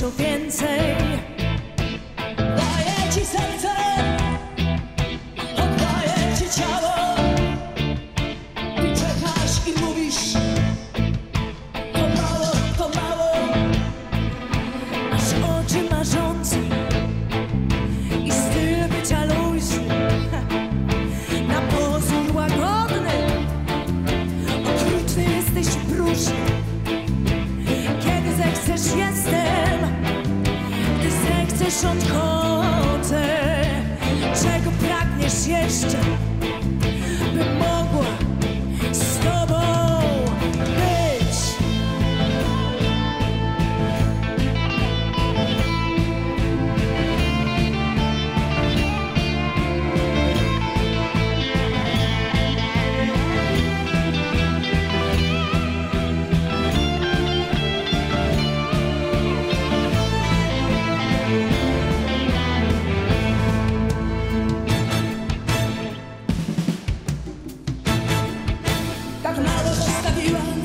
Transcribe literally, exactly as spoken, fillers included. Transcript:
dużo więcej. Daję ci serce, oddaję ci ciało. I czekasz i mówisz: to mało, to mało. Masz oczy marzące i styl bycia luźny, na pozór łagodny, okrutny jesteś i próżny. Kiedy zechcesz jestem, gdy zechcesz odchodzę. Czego pragniesz jeszcze, by mogła z tobą być? Tak mało zostawiłam